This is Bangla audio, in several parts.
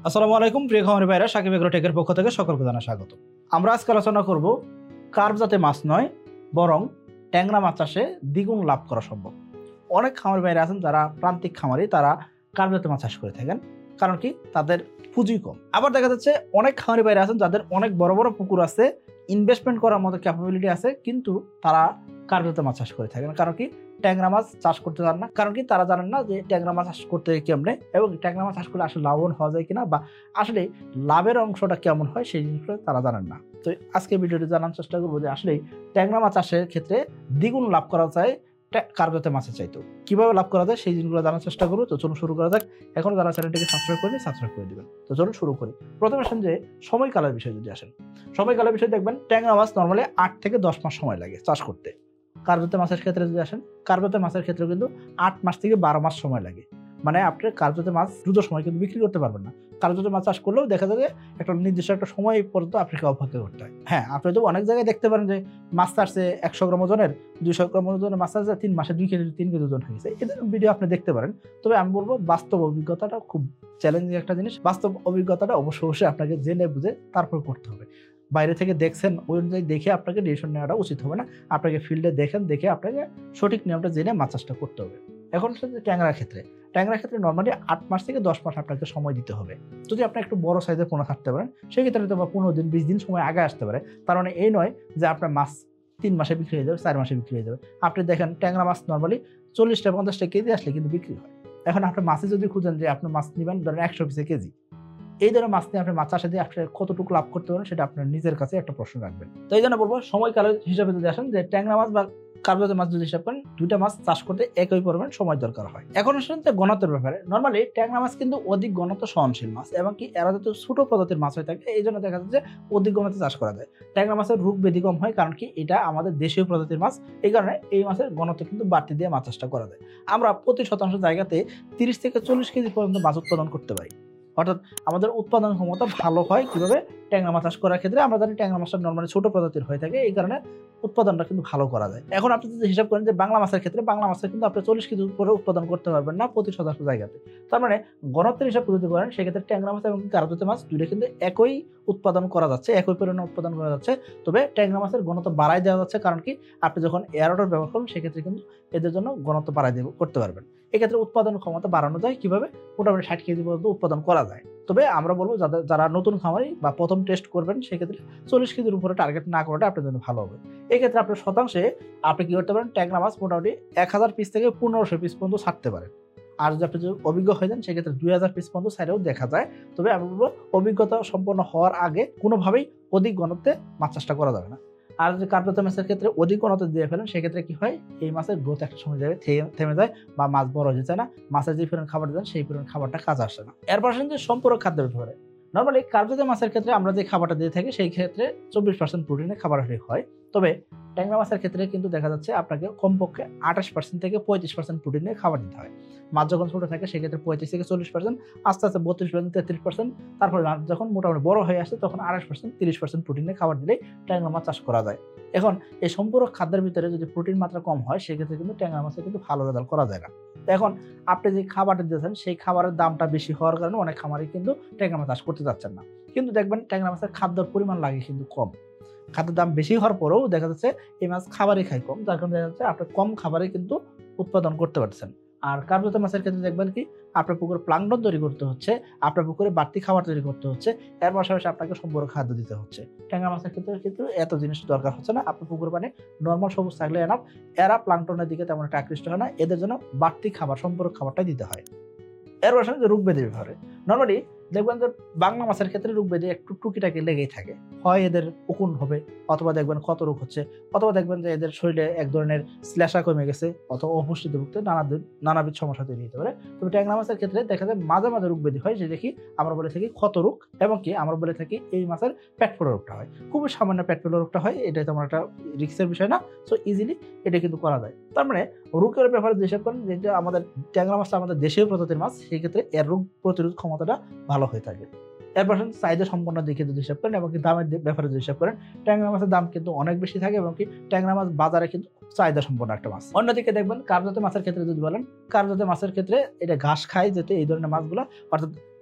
আসসালামু আলাইকুম প্রিয় খামারি ভাইরা, সাকিব এগ্রোটেকের পক্ষ থেকে সকলকে জানাই স্বাগত। আমরা আজকে আলোচনা করব কার্প জাতের মাছ নয় বরং ট্যাংরা মাছ চাষে দ্বিগুণ লাভ করা সম্ভব। অনেক খামারি ভাইরা আছেন যারা প্রান্তিক খামারি, তারা কার্প জাতের মাছ চাষ করে থাকেন, কারণ কি তাদের পুঁজি কম। আবার দেখা যাচ্ছে অনেক খামারি ভাইরা আছেন যাদের অনেক বড় বড় পুকুর আছে, ইনভেস্টমেন্ট করার মতো ক্যাপাবিলিটি আছে, কিন্তু তারা কার্প জাতের মাছ চাষ করে থাকেন, কারণ কি ট্যাংরা মাছ চাষ করতে জানেন না। কারণ কি তারা জানেন না যে ট্যাংরা মাছ চাষ করতে কেমনে এবং ট্যাংরা মাছ চাষ করলে আসলে লাভবান হওয়া যায় কিনা, বা আসলে লাভের অংশটা কেমন হয় সেই জিনিসগুলো তারা জানেন না। তো আজকে ভিডিওটি জানার চেষ্টা করবো যে আসলে ট্যাংরা মাছ চাষের ক্ষেত্রে দ্বিগুণ লাভ করা যায় কার্প জাতের মাছের চাইতেও। কিভাবে লাভ করা যায় সেই জিনিসগুলো জানার চেষ্টা করবো। তো চলুন শুরু করা যাক। এখন যারা চ্যানেলটিকে সাবস্ক্রাইব করেনি সাবস্ক্রাইব করে দিবেন। তো চলুন শুরু করি। প্রথমে আসেন যে সময়কালের বিষয় যদি আসেন, সময়কালের বিষয় দেখবেন ট্যাংরা মাছ নর্মালি 8 থেকে 10 মাস সময় লাগে চাষ করতে। কার্প জাতের মাছের ক্ষেত্রে যদি আসেন, কার্প জাতের মাছের ক্ষেত্রে কিন্তু 8 মাস থেকে 12 মাস সময় লাগে। মানে আপনি কার্প জাতের মাছ দ্রুত সময় কিন্তু বিক্রি করতে পারবেন না। কার্প জাতের মাছ চাষ করলেও দেখা যায় যে একটা নির্দিষ্ট একটা সময় পর্যন্ত আপনাকে অপেক্ষা করতে হয়। হ্যাঁ, আপনি তো অনেক জায়গায় দেখতে পারেন যে মাছ চাষে 100 গ্রাম ওজনের 200 গ্রাম ওজনের মাছ চাষে 3 মাসে 2 কেজি 3 কেজি ওজন হয়ে গেছে। এদের ভিডিও আপনি দেখতে পারেন। তবে আমি বলবো বাস্তব অভিজ্ঞতাটা খুব চ্যালেঞ্জিং একটা জিনিস। বাস্তব অভিজ্ঞতাটা অবশ্যই আপনাকে জেনে বুঝে তারপর করতে হবে। বাইরে থেকে দেখছেন ওই অনুযায়ী দেখে আপনাকে ডিসিশন নেওয়াটা উচিত হবে না। আপনাকে ফিল্ডে দেখে আপনাকে সঠিক নিয়মটা জেনে মাছ চাষটা করতে হবে। এখন ট্যাংরার ক্ষেত্রে নর্মালি 8 মাস থেকে 10 মাস আপনাকে সময় দিতে হবে। যদি আপনি একটু বড় সাইজের পোনা থাকতে পারেন সেক্ষেত্রে হয়তো 15 দিন 20 দিন সময় আগে আসতে পারে। তার মানে এই নয় যে আপনার মাছ 3 মাসে বিক্রি হয়ে যাবে, 4 মাসে বিক্রি হয়ে যাবে। আপনি দেখেন ট্যাংরা মাছ নর্মালি 40-50 কেজি আসলে কিন্তু বিক্রি হয়। এখন আপনি মাছে যদি খুঁজেন যে আপনি মাছ নেবেন ধরেন 100 পিসে কেজি, এই ধরনের মাছ নিয়ে আপনি মাছ চাষে দিয়ে আপনি কতটুকু লাভ করতে পারেন সেটা আপনার নিজের কাছে একটা প্রশ্ন রাখবেন। তো এই জন্য বলবো সময়কালের হিসাবে যদি আসেন যে ট্যাংরা মাছ বা কার্প জাতের মাছ যদি হিসাব করেন, দুইটা মাছ চাষ করতে একই পরিমাণ সময় দরকার হয়। এখন আসেন যে ঘনত্বের ব্যাপারে, নর্মালি ট্যাংরা মাছ কিন্তু অধিক ঘনত্ব সহনশীল মাছ এবং কি এরা যত ছোট প্রজাতির মাছ হয়ে থাকে এই জন্য দেখা যাচ্ছে অধিক ঘনত্বে চাষ করা যায়। ট্যাংরা মাছের রোগ ব্যাধি কম হয়, কারণ কি এটা আমাদের দেশীয় প্রজাতির মাছ, এই কারণে এই মাছের ঘনত্ব কিন্তু বাড়তি দিয়ে মাছ চাষটা করা যায়। আমরা প্রতি শতাংশ জায়গাতে 30 থেকে 40 কেজি পর্যন্ত মাছ উৎপাদন করতে পারি। অর্থাৎ আমাদের উৎপাদন ক্ষমতা ভালো হয় কিভাবে, ট্যাংরা মাছ চাষ করার ক্ষেত্রে আমরা জানি ট্যাংরা মাছটা নর্মালি ছোট প্রজাতির হয়ে থাকে, এই কারণে উৎপাদনটা কিন্তু ভালো করা যায়। এখন আপনি যদি হিসাব করেন যে বাংলা মাছের ক্ষেত্রে, বাংলা মাছের কিন্তু আপনি 40 কেজি উপরে উৎপাদন করতে পারবেন না প্রতি শতাংশ জায়গাতে। তার মানে ঘনত্বের হিসাব যদি করেন সেক্ষেত্রে ট্যাংরা মাছ এবং কার্প জাতের মাছ দুইটা কিন্তু একই উৎপাদন করা যাচ্ছে, একই পরিমাণে উৎপাদন করা যাচ্ছে। তবে ট্যাংরা মাছের ঘনত্ব বাড়াই দেওয়া যাচ্ছে, কারণ কি আপনি যখন এয়ারোডর ব্যবহার করুন সেক্ষেত্রে কিন্তু এদের জন্য ঘনত্ব বাড়াই করতে পারবেন। এক্ষেত্রে উৎপাদন ক্ষমতা বাড়ানো যায় কিভাবে, মোটামুটি 60 কেজি পর্যন্ত উৎপাদন করা যায়। তবে আমরা বলবো যারা নতুন খামারি বা প্রথম টেস্ট করবেন সেক্ষেত্রে 40 কেজির উপরে টার্গেট না করাটা আপনার জন্য ভালো হবে। এক্ষেত্রে আপনার শতাংশে আপনি কি করতে পারেন, ট্যাংরা মাছ মোটামুটি 1000 পিস থেকে 1500 পিস পর্যন্ত ছাড়তে পারেন। আর যদি আপনি অভিজ্ঞ হয়ে যান সেক্ষেত্রে 2000 পিস পর্যন্ত ছাড়েও দেখা যায়। তবে আমি বলবো অভিজ্ঞতা সম্পন্ন হওয়ার আগে কোনোভাবেই অধিক ঘনত্বে মাছ চাষটা করা যাবে না। আর যে কার্প জাতের মাছের ক্ষেত্রে অধিক ঘনত্ব দিয়ে ফেলেন সেক্ষেত্রে কি হয়, এই মাছের গ্রোথ একটা সময় যাবে থেমে যায় বা মাছ বড় হয়ে যায় না, মাছের যে পরিমাণ খাবার দেন সেই পরিমাণ খাবারটা কাজে আসে না। এরপর আসেন যে সম্পূরক খাদ্যের ব্যাপারে, নর্মালি কার্প জাতের মাছের ক্ষেত্রে আমরা যে খাবারটা দিয়ে থাকি সেই ক্ষেত্রে 24% প্রোটিনের খাবার হয়। তবে ট্যাংরা মাছের ক্ষেত্রে কিন্তু দেখা যাচ্ছে আপনাকে কমপক্ষে 28% থেকে 35% প্রোটিনের খাবার দিতে হয়। মাছ যখন ছোট থাকে সেক্ষেত্রে 35 থেকে 40%, আস্তে আস্তে 32% 33%, তারপরে মাছ যখন মোটামুটি বড় হয়ে আসে তখন 28% 30% প্রোটিনের খাবার দিলেই ট্যাংরা মাছ চাষ করা যায়। এখন এই সম্পূরক খাদ্যের ভিতরে যদি প্রোটিন মাত্রা কম হয় সেক্ষেত্রে কিন্তু ট্যাংরা মাছে কিন্তু ভালো রেজাল্ট করা যায় না। এখন আপনি যে খাবারটা দিয়েছেন সেই খাবারের দামটা বেশি হওয়ার কারণে অনেক খামারি কিন্তু ট্যাংরা মাছ চাষ করতে যাচ্ছেন না। কিন্তু দেখবেন ট্যাংরা মাছের খাদ্যের পরিমাণ লাগে কিন্তু কম। খাদ্যের দাম বেশি হওয়ার পরেও দেখা যাচ্ছে এই মাছ খাবারই খায় কম, যার কারণে দেখা যাচ্ছে আপনি কম খাবারে কিন্তু উৎপাদন করতে পারছেন। আর কার্প জাতের মাছের ক্ষেত্রে দেখবেন কি আপনার পুকুরে প্লাঙ্কটন তৈরি করতে হচ্ছে, আপনার পুকুরে বাড়তি খাবার তৈরি করতে হচ্ছে, এর পাশাপাশি আপনাকে সম্পূরক খাদ্য দিতে হচ্ছে। ট্যাংরা মাছের ক্ষেত্রে কিন্তু এত জিনিস দরকার হচ্ছে না, আপনার পুকুর পানি নর্মাল সবুজ থাকলে এনাফ। এরা প্লাঙ্কটনের দিকে তেমন একটা আকৃষ্ট হয় না, এদের জন্য বাড়তি খাবার সম্পূরক খাবারটাই দিতে হয়। এর পাশাপাশি রোগ ব্যাধির ব্যাপারে, নর্মালি দেখবেন যে বাংলা মাছের ক্ষেত্রে রোগ ব্যাধি একটু টুকিটাকি লেগেই থাকে। হয় এদের উকুন হবে, অথবা দেখবেন ক্ষত রোগ হচ্ছে, অথবা দেখবেন যে এদের শরীরে এক ধরনের শ্লেষা কমে গেছে, অথবা অপুষ্টিতে ভুগতে নানাবিধ সমস্যা তৈরি হতে পারে। তবে ট্যাংরা মাছের ক্ষেত্রে দেখা যায় মাঝে মাঝে রোগ ব্যাধি হয়, যেটা কি আমরা বলে থাকি ক্ষত রোগ, এবং কি আমরা বলে থাকি এই মাছের পেট ফোড়া রোগটা হয়। খুবই সামান্য পেট ফোড়া রোগটা হয়, এটা তেমন একটা রিস্কের বিষয় না, সো ইজিলি এটা কিন্তু করা যায়। তার মানে রোগের ব্যাপারে যেসব করেন, যেটা আমাদের ট্যাংরা মাছটা আমাদের দেশীয় প্রজাতির মাছ, সেই ক্ষেত্রে এর রোগ প্রতিরোধ ক্ষমতাটা ভালো হয়ে থাকে। এরপর চাহিদা সম্পন্ন দিকে যদি হিসাব করেন এবং দামের ব্যাপারে যদি হিসাব করেন, ট্যাংরা মাছের দাম কিন্তু অনেক বেশি থাকে এবং কি ট্যাংরা মাছ বাজারে কিন্তু চাহিদা সম্পন্ন একটা মাছ। অন্যদিকে দেখবেন কার্প জাতের মাছের ক্ষেত্রে যদি বলেন, কার্প জাতের মাছের ক্ষেত্রে এটা ঘাস খায় যেতে এই ধরনের মাছগুলো, অর্থাৎ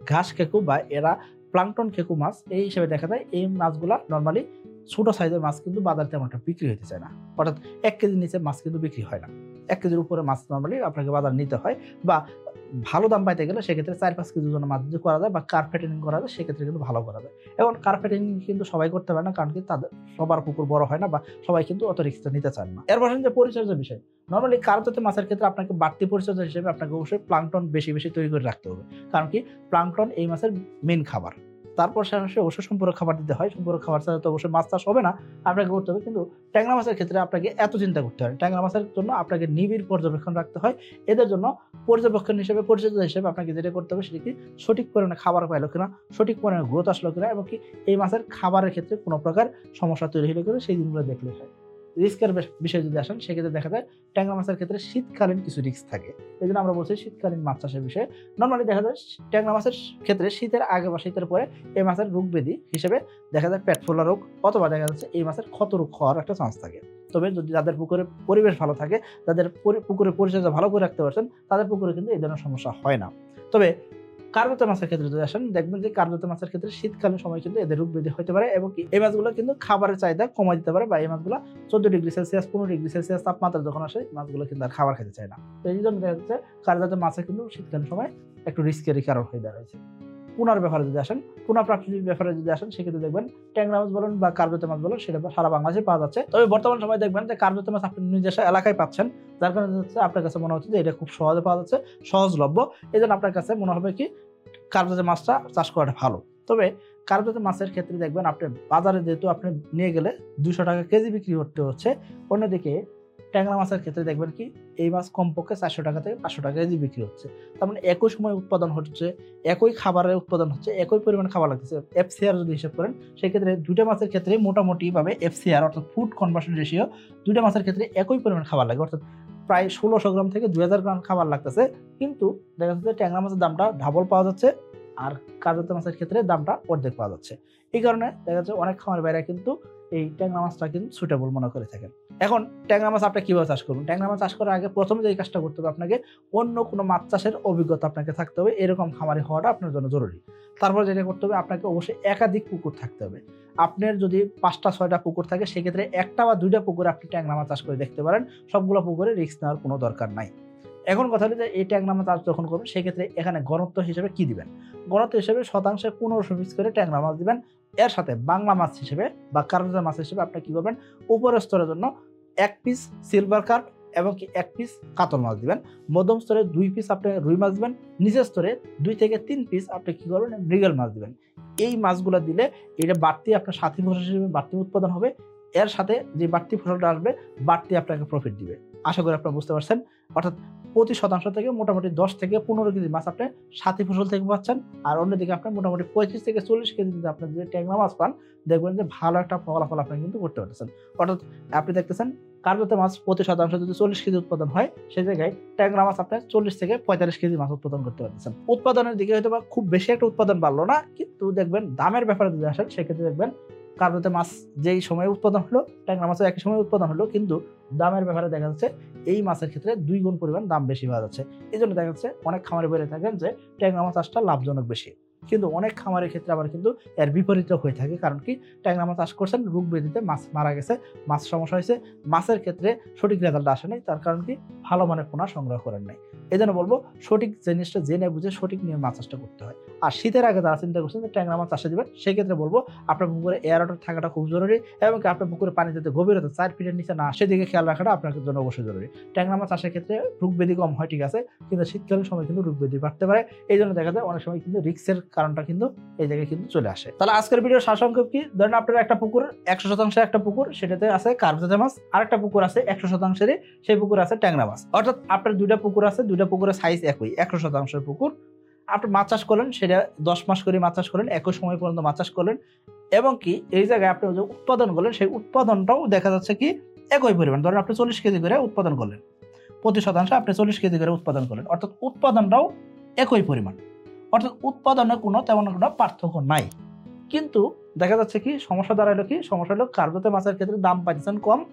ঘাস খেকু বা এরা প্লাঙ্কটন খেকু মাছ এই হিসেবে দেখা যায়। এই মাছগুলা নর্মালি ছোট সাইজের মাছ কিন্তু বাজারে তেমন একটা বিক্রি হতে চায় না, অর্থাৎ 1 কেজির নিচে মাছ কিন্তু বিক্রি হয় না। 1 কেজির উপরে মাছ নর্মালি আপনাকে বাজার নিতে হয়, বা ভালো দাম পাইতে গেলে সেক্ষেত্রে 4-5 কেজির জন্য মাছ যদি করা যায় বা কার্পেটিং করা যায় সেক্ষেত্রে কিন্তু ভালো করা যায়। এবং কার্পেটিং কিন্তু সবাই করতে পারে না, কারণ কি তাদের সবার পুকুর বড় হয় না বা সবাই কিন্তু অত রিস্কটা নিতে চান না। এরপর যে পরিচর্যার বিষয়, নর্মালি কার্প জাতীয় মাছের ক্ষেত্রে আপনাকে বাড়তি পরিচর্যা হিসেবে আপনাকে অবশ্যই প্লাঙ্কটন বেশি বেশি তৈরি করে রাখতে হবে, কারণ কি প্লাঙ্কটন এই মাছের মেইন খাবার। তারপর সে অবশ্যই সম্পূরক খাবার দিতে হয়। সম্পূরক খাবার ছাড়া তো অবশ্যই মাছ চাষ হবে না, আপনাকে করতে হবে। কিন্তু ট্যাংরা মাছের ক্ষেত্রে আপনাকে এত চিন্তা করতে হয়। ট্যাংরা মাছের জন্য আপনাকে নিবিড় পর্যবেক্ষণ রাখতে হয়। এদের জন্য পর্যবেক্ষণ হিসেবে, পরিচর্যা হিসেবে আপনাকে যেটা করতে হবে সেটা কি, সঠিক পরিমাণে খাবার পাইলো কিনা, সঠিক পরিমাণে গ্রোথ আসলো কিনা, এবং কি এই মাছের খাবারের ক্ষেত্রে কোনো প্রকার সমস্যা তৈরি হলে কিনা সেই দিনগুলো দেখলে হয়। রিস্কের বিষয়ে যদি আসেন সেক্ষেত্রে দেখা যায় ট্যাংরা মাছের ক্ষেত্রে শীতকালীন কিছু রিস্ক থাকে। এই জন্য আমরা বলছি শীতকালীন মাছ চাষের বিষয়ে। নর্মালি দেখা যায় ট্যাংরা মাছের ক্ষেত্রে শীতের আগে বা শীতের পরে এই মাছের রোগ ব্যাধি হিসেবে দেখা যায় পেট ফোলা রোগ, অথবা দেখা যাচ্ছে এই মাছের ক্ষত রোগ হওয়ার একটা চান্স থাকে। তবে যদি যাদের পুকুরে পরিবেশ ভালো থাকে, যাদের পুকুরের পরিচর্যা ভালো করে রাখতে পারছেন, তাদের পুকুরে কিন্তু এই ধরনের সমস্যা হয় না। তবে কার্প জাতীয় মাছের ক্ষেত্রে যদি আসেন, দেখবেন যে কার্প জাতীয় মাছের ক্ষেত্রে শীতকালীন সময় কিন্তু এদের রোগ ব্যাধি হতে পারে, এবং এই মাছগুলো কিন্তু খাবারের চাহিদা কমাই দিতে পারে, বা এই মাছগুলো 14°C 15°C তাপমাত্রা যখন আসে মাছগুলো কিন্তু আর খাবার খেতে চায় না। তো এই জন্য দেখা যাচ্ছে কার্প জাতীয় মাছের কিন্তু শীতকালীন সময় একটু রিস্কেরই কারণ হয়ে দাঁড়াচ্ছে। পোনার ব্যাপারে যদি আসেন, পোনা প্রাপ্তির ব্যাপারে যদি আসেন, সেক্ষেত্রে দেখবেন ট্যাংরা মাছ বলুন বা কার্প জাতীয় মাছ বলুন, সেটা সারা বাংলাদেশে পাওয়া যাচ্ছে। তবে বর্তমান সময় দেখবেন যে কার্প জাতীয় মাছ আপনি নিজস্ব এলাকায় পাচ্ছেন, যার কারণে হচ্ছে আপনার কাছে মনে হচ্ছে যে এটা খুব সহজে পাওয়া যাচ্ছে, সহজলভ্য। এই জন্য আপনার কাছে মনে হবে কি কার্প জাতীয় মাছটা চাষ করাটা ভালো। তবে কার্প জাতীয় মাছের ক্ষেত্রে দেখবেন আপনি বাজারে যেহেতু আপনি নিয়ে গেলে 200 টাকা কেজি বিক্রি করতে হচ্ছে, অন্যদিকে ট্যাংরা মাছের ক্ষেত্রে দেখবেন কি এই মাছ কমপক্ষে 400 টাকা থেকে 500 টাকা কেজি বিক্রি হচ্ছে। তার মানে একই সময় উৎপাদন হচ্ছে, একই খাবারের উৎপাদন হচ্ছে, একই পরিমাণ খাবার লাগতেছে। এফসিআর যদি হিসাব করেন সেক্ষেত্রে দুইটা মাছের ক্ষেত্রে মোটামুটি ভাবে এফসিআর অর্থাৎ ফুড কনভার্সন রেশিও দুইটা মাছের ক্ষেত্রে একই পরিমাণ খাবার লাগে, অর্থাৎ প্রায় 1600 গ্রাম থেকে 2000 গ্রাম খাবার লাগতেছে। কিন্তু দেখা যাচ্ছে ট্যাংরা মাছের দামটা ডাবল পাওয়া যাচ্ছে, আর কার্প জাতীয় মাছের ক্ষেত্রে দামটা অর্ধেক পাওয়া যাচ্ছে। এই কারণে দেখা যাচ্ছে অনেক খামার বাইরে কিন্তু এই ট্যাংরা মাছটা কিন্তু সুইটেবল মনে করে থাকেন। এখন ট্যাংরা মাছ আপনি কিভাবে চাষ করবেন? ট্যাংরা মাছ চাষ করার আগে প্রথমে যে কাজটা করতে হবে, আপনাকে অন্য কোনো মাছ চাষের অভিজ্ঞতা আপনাকে থাকতে হবে, এরকম খামারি হওয়াটা আপনার জন্য জরুরি। তারপর যেটা করতে হবে, আপনাকে অবশ্যই একাধিক পুকুর থাকতে হবে। আপনার যদি 5টা-6টা পুকুর থাকে সেক্ষেত্রে 1টা বা 2টা পুকুরে আপনি ট্যাংরা মাছ চাষ করে দেখতে পারেন। সবগুলো পুকুরে রিস্ক নেওয়ার কোনো দরকার নাই। এখন কথা হলো যে এই ট্যাংরা মাছ চাষ যখন করবেন সেক্ষেত্রে এখানে ঘনত্ব হিসেবে কি দিবেন? ঘনত্ব হিসেবে শতাংশে 1500 পিস করে ট্যাংরা মাছ দিবেন। এর সাথে বাংলা মাছ হিসেবে বা কার্প জাতীয় মাছ হিসেবে আপনি কি করবেন? উপরের স্তরের জন্য 1 পিস সিলভার কার্প এবং কি 1 পিস কাতল মাছ দিবেন। মধ্যম স্তরে 2 পিস আপনি রুই মাছ দিবেন। নিচের স্তরে 2 থেকে 3 পিস আপনি কি করবেন? মৃগেল মাছ দিবেন। এই মাছগুলো দিলে এটা বাড়তি আপনার সাথী ফসল হিসেবে বাড়তি উৎপাদন হবে। এর সাথে যে বাড়তি ফসলটা আসবে বাড়তি আপনাকে প্রফিট দিবে। আশা করি আপনারা বুঝতে পারছেন। অর্থাৎ প্রতি শতাংশ থেকে মোটামুটি 10 থেকে 15 কেজি মাছ আপনি সাথী ফসল থেকে পাচ্ছেন, আর অন্যদিকে আপনি মোটামুটি 35 থেকে 40 কেজি যদি আপনি যে ট্যাংরা মাছ পান, দেখবেন যে ভালো একটা ফলাফল আপনি কিন্তু করতে পারতেছেন। অর্থাৎ আপনি দেখতেছেন কার্প জাতীয় মাছ প্রতি শতাংশ যদি 40 কেজি উৎপাদন হয়, সেই জায়গায় ট্যাংরা মাছ আপনি 40 থেকে 45 কেজি মাছ উৎপাদন করতে পারতেছেন। উৎপাদনের দিকে হয়তো বা খুব বেশি একটা উৎপাদন বাড়লো না, কিন্তু দেখবেন দামের ব্যাপারে যদি আসেন সেক্ষেত্রে দেখবেন কার্প জাতীয় মাছ যেই সময়ে উৎপাদন হলো ট্যাংরা মাছের একই সময় উৎপাদন হলো, কিন্তু দামের ব্যাপারে দেখা যাচ্ছে এই মাছের ক্ষেত্রে 2 গুণ পরিমাণ দাম বেশি পাওয়া যাচ্ছে। এই জন্য দেখা যাচ্ছে অনেক খামারে বলে থাকেন যে ট্যাংরা মাছ চাষটা লাভজনক বেশি, কিন্তু অনেক খামারের ক্ষেত্রে আবার কিন্তু এর বিপরীত হয়ে থাকে। কারণ কি ট্যাংরা মাছ চাষ করছেন, রোগ ব্যাধিতে মাছ মারা গেছে, মাছ সমস্যা হয়েছে, মাছের ক্ষেত্রে সঠিক রেজাল্ট আসে নাই, তার কারণ কি ভালো মানের পোনা সংগ্রহ করেন নাই। এই জন্য বলবো সঠিক জিনিসটা জেনে বুঝে সঠিক নিয়মে মাছ চাষটা করতে হয়। আর শীতের আগে যারা চিন্তা করছেন যে ট্যাংরা মাছ চাষে দিবেন, সেক্ষেত্রে বলবো আপনার পুকুরে এয়ার ওয়াটার থাকাটা খুব জরুরি, এবং আপনার পুকুরে পানি যাতে গভীরতা 4 ফিটের নিচে না সেদিকে খেয়াল রাখাটা আপনার জন্য অবশ্যই জরুরি। ট্যাংরা মাছ চাষের ক্ষেত্রে রোগ ব্যাধি কম হয় ঠিক আছে, কিন্তু শীতকালীন সময় কিন্তু রোগ ব্যাধি বাড়তে পারে। এই জন্য দেখা যায় অনেক সময় কিন্তু রিস্কের কারণটা কিন্তু এই জায়গায় কিন্তু চলে আসে। তাহলে আজকের ভিডিওর সারসংক্ষেপ কি? ধরেন আপনার একটা পুকুর 100% একটা পুকুর, সেটাতে আছে কার্প জাতীয় মাছ, আর একটা পুকুর আছে 100%, সেই পুকুর আছে ট্যাংরা মাছ। অর্থাৎ আপনার 2টা পুকুর আছে, 2টা পুকুরের সাইজ একই, 100% পুকুর। আপনি মাছ চাষ করলেন, সেটা 10 মাস করে মাছ চাষ করলেন, একই সময় পর্যন্ত মাছ চাষ করলেন, এবং কি এই জায়গায় আপনি যে উৎপাদন করলেন সেই উৎপাদনটাও দেখা যাচ্ছে কি একই পরিমাণ। ধরেন আপনি 40 কেজি করে উৎপাদন করলেন, প্রতি শতাংশে আপনি 40 কেজি করে উৎপাদন করলেন, অর্থাৎ উৎপাদনটাও একই পরিমাণ। অর্থাৎ উৎপাদনে তেমন কোনো পার্থক্য নাই। কিন্তু দেখা যাচ্ছে কি সমস্যা দাঁড়ালো কি? সমস্যা হলো কার্প জাতীয় মাছের ক্ষেত্রে দাম পাইতেছেন কম,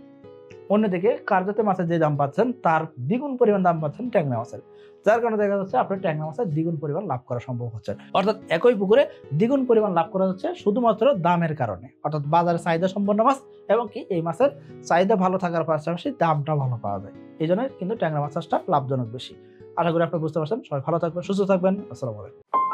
অন্যদিকে কার্প জাতীয় মাছের যে দাম পাচ্ছেন তার দ্বিগুণ পরিমাণ দাম পাচ্ছেন ট্যাংরা মাছের, যার কারণে দেখা যাচ্ছে আপনার ট্যাংরা মাছের দ্বিগুণ পরিমাণ লাভ করা সম্ভব হচ্ছে। অর্থাৎ একই পুকুরে দ্বিগুণ পরিমাণ লাভ করা যাচ্ছে শুধুমাত্র দামের কারণে, অর্থাৎ বাজারে চাহিদা সম্পন্ন মাছ এবং কি এই মাছের চাহিদা ভালো থাকার পাশাপাশি দামটা ভালো পাওয়া যায়, এই জন্য কিন্তু ট্যাংরা মাছ চাষটা লাভজনক বেশি। আশা করি আপনি বুঝতে পারছেন। সবাই ভালো থাকবেন, সুস্থ থাকবেন। আসসালামু আলাইকুম।